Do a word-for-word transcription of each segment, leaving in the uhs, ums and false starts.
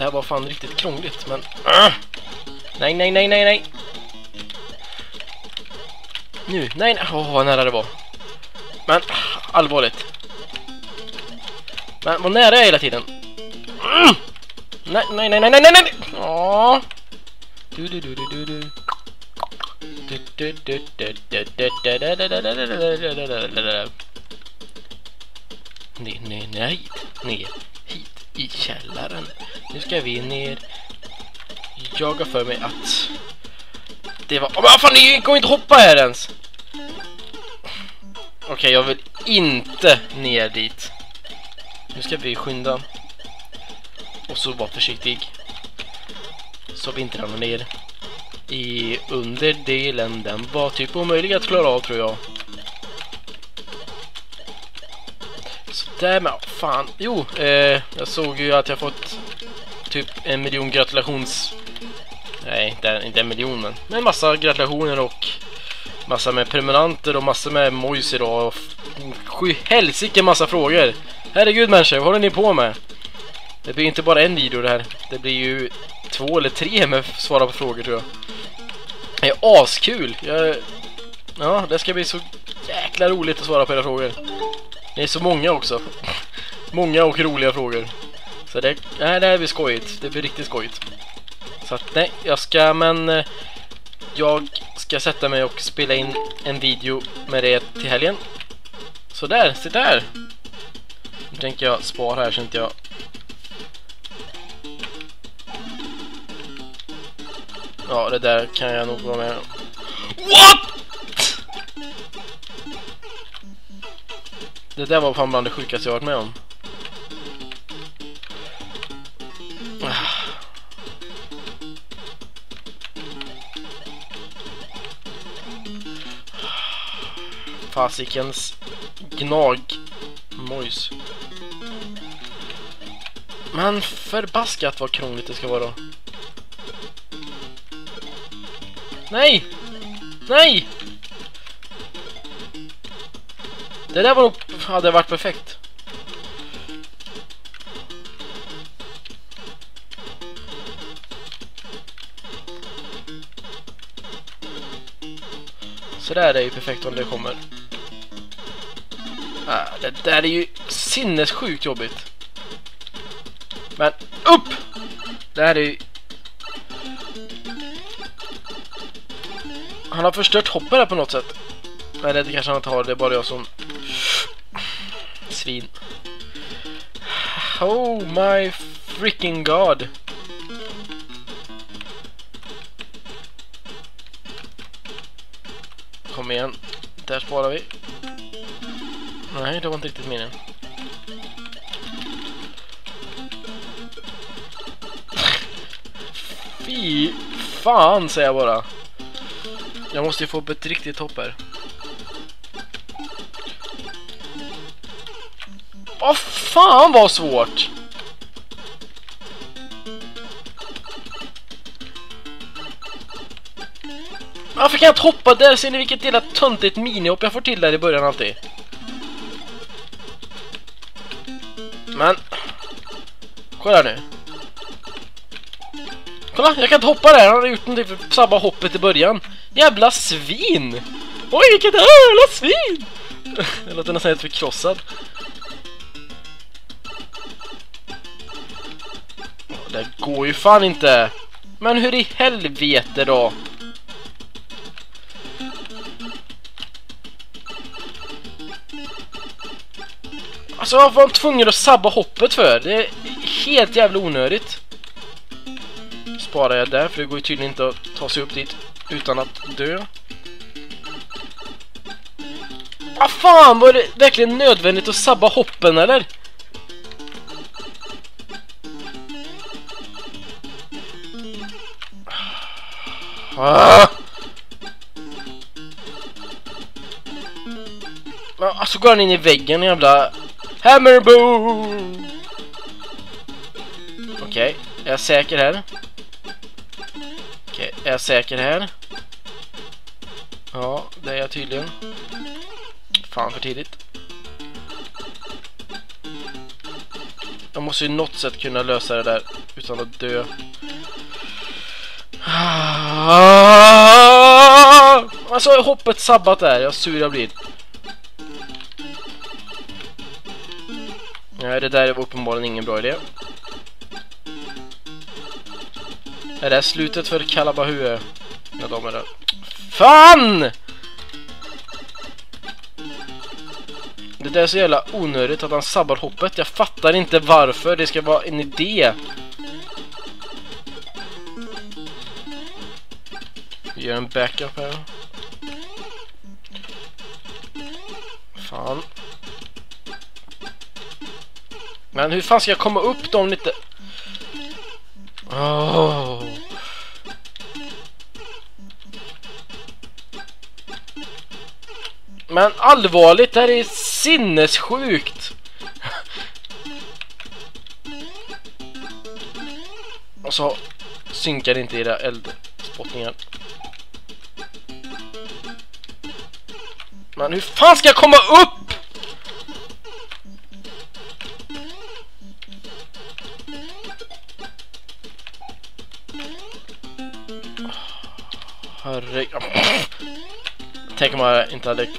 Det här var fan riktigt krångligt, men... Uh! Nej, nej, nej, nej, nej. Nu, nej, nej. Åh, vad nära det var. Men, allvarligt. Men, vad nära är jag hela tiden. Mm! Nej, nej, nej, nej, nej, nej, nej. Åh. Du, du, du, du, du, du. Nej, nej, nej. Ner. Hit i källaren. Nu ska vi ner. Jag har för mig att det var... Åh, vad fan, ni går inte hoppa här ens. Okej, okay, jag vill inte ner dit. Nu ska vi skynda. Och så vara försiktig. Så vi inte ramlar ner i underdelen. Den var typ omöjlig att klara av, tror jag. Så där med... Fan. Jo, eh, jag såg ju att jag fått typ en miljon gratulations... Nej, inte, inte en miljon, men, men massa gratulationer och massa med prenumeranter och massa med mojs idag och sju helsike massa frågor. Herregud människor, vad håller ni på med? Det blir inte bara en video det här. Det blir ju två eller tre med svara på frågor, tror jag. Det är askul. Jag, ja, det ska bli så jäkla roligt att svara på era frågor. Det är så många också. Många och roliga frågor. Så det, nej, det här blir skojigt. Det blir riktigt skojigt. Så att, nej, jag ska, men jag ska sätta mig och spela in en video med det till helgen. Så där, se där. Nu tänker jag spara här så inte jag... Ja, det där kan jag nog vara med. What? Det där var fan bland det sjukaste jag varit med om. Fasikens gnag mojs. Men förbaskat vad krångligt det ska vara. Nej! Nej! Det där var nog, hade varit perfekt. Så där är ju perfekt om det kommer. Ah, det där är ju sinnessjukt jobbigt. Men upp! Det här är ju... Han har förstört hoppet här på något sätt. Nej, det kanske han inte har. Det är bara jag som... Svin. Oh my freaking god. Kom igen. Där sparar vi. Nej, det var inte riktigt meningen. Fy fan, säger jag bara. Jag måste ju få ett riktigt hopp här. Vad fan var svårt. Varför kan jag inte hoppa där? Ser ni vilket jävla töntigt minihopp jag får till där i början alltid? Men kolla nu. Kolla, jag kan inte hoppa där. Han har gjort någonting för sabba hoppet i början. Jävla svin. Oj, vilket jävla svin. Jag låter nästan helt förkrossad. Det går ju fan inte. Men hur i helvete då? Alltså jag var tvungen att sabba hoppet för. Det är helt jävla onödigt. Sparar jag där, för det går ju tydligen inte att ta sig upp dit utan att dö. Ah fan, var det verkligen nödvändigt att sabba hoppen eller? Ah! Alltså går han in i väggen, jävla hammerboom. Okej, okay, är jag säker här? Okej, okay, är jag säker här? Ja, det är jag tydligen. Fan för tidigt. Jag måste ju något sätt kunna lösa det där utan att dö. Alltså hoppet sabbat där. Jag sur jag blir. Nej, det där var uppenbarligen ingen bra idé. Är det slutet för Kalabahue? Ja, de är där. Fan! Det där är så jävla onödigt att han sabbar hoppet. Jag fattar inte varför. Det ska vara en idé. Vi gör en backup här. Fan. Men hur fan ska jag komma upp dem lite? Oh. Men allvarligt, det här är sinnessjukt. Och så synkar inte era eldspottningar. Men hur fan ska jag komma upp? Herregud. Tänk om jag inte hade...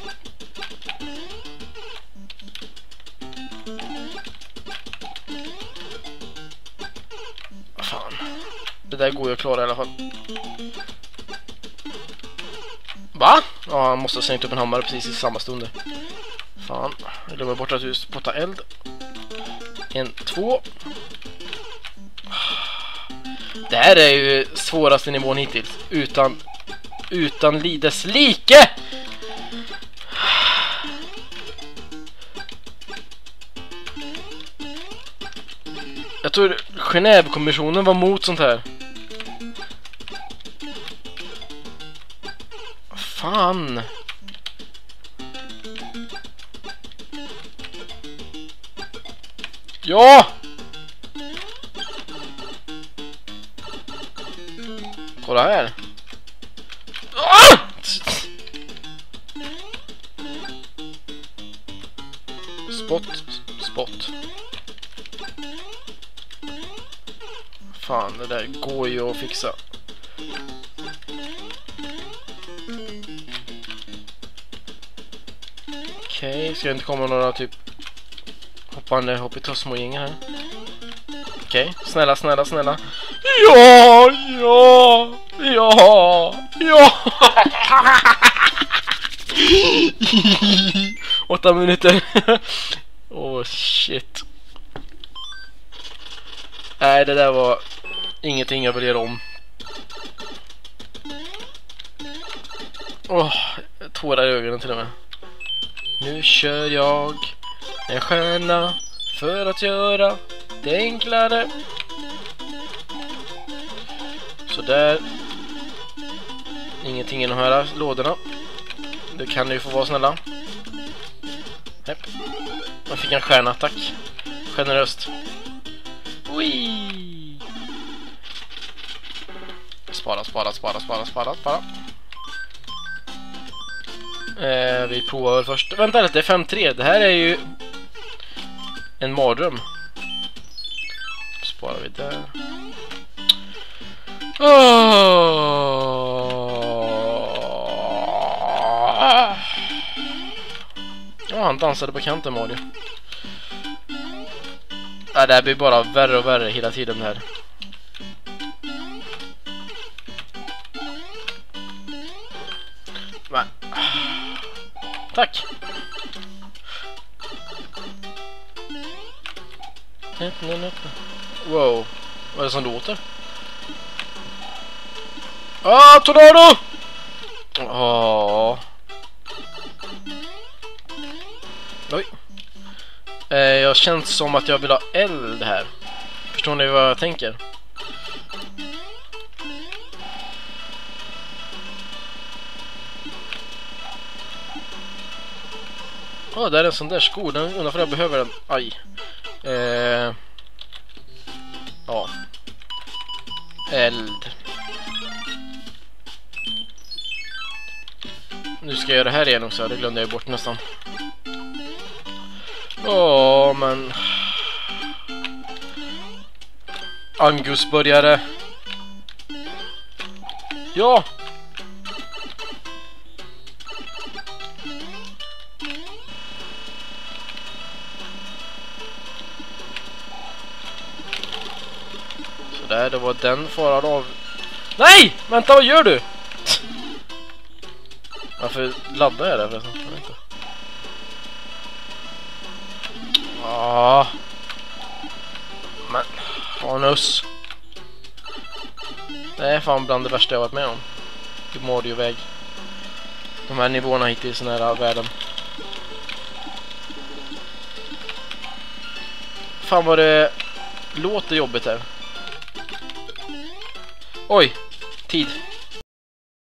Fan. Det där går ju att klara i alla fall. Va? Ja, han måste ha sänkt upp en hammare precis i samma stund. Fan. Jag glömmer bort att du spottar eld. En, två. Det här är ju svåraste nivån hittills. Utan... Utan lides like! Jag tror Genèvekommissionen var mot sånt här. Fan. Ja! Kolla här. Ah! Spot, spot. Fan, det där går ju att fixa. Okej, okay, ska det inte komma några typ hoppande hoppitossmå-gäng här? Okej, okay, snälla, snälla, snälla. Ja, ja, ja, ja. Åtta minuter. Åh, oh, shit. Nej, det där var ingenting jag vill göra om. Åh, oh, tårar i ögonen till och med. Nu kör jag en stjärna för att göra det enklare. Så där. Ingenting i de här lådorna. Det kan ju få vara snälla. Nej. Jag fick en stjärna, tack. Generöst. Ui. Spara, spara, spara, spara, spara, spara. Eh, vi provar först. Vänta lite, det är fem tre. Det här är ju en mardröm. Sparar vi där. Oh. Ja, han dansade på kanten, Mario. Ja, det här blir bara värre och värre hela tiden här. Men. Tack. Wow. Vad är det som låter? Ah, tornado! Åh. Oj. Eh, jag känns som att jag vill ha eld här. Förstår ni vad jag tänker? Åh, oh, där är en sån där sko. Den undrar för jag behöver den. Aj. Eh. Ja. Eld. Nu ska jag göra det här igen också. Det glömde jag bort nästan. Åh, men... Angusburgare. Ja! Sådär, det var den faran av. Nej! Vänta, vad gör du? Varför laddar jag där förresten? Jag vet inte. Ah. Men, Hanus. Det är fan bland det värsta jag varit med om. Du mår ju iväg. De här nivåerna hittills i den här världen. Fan vad det låter jobbigt här. Oj, tid.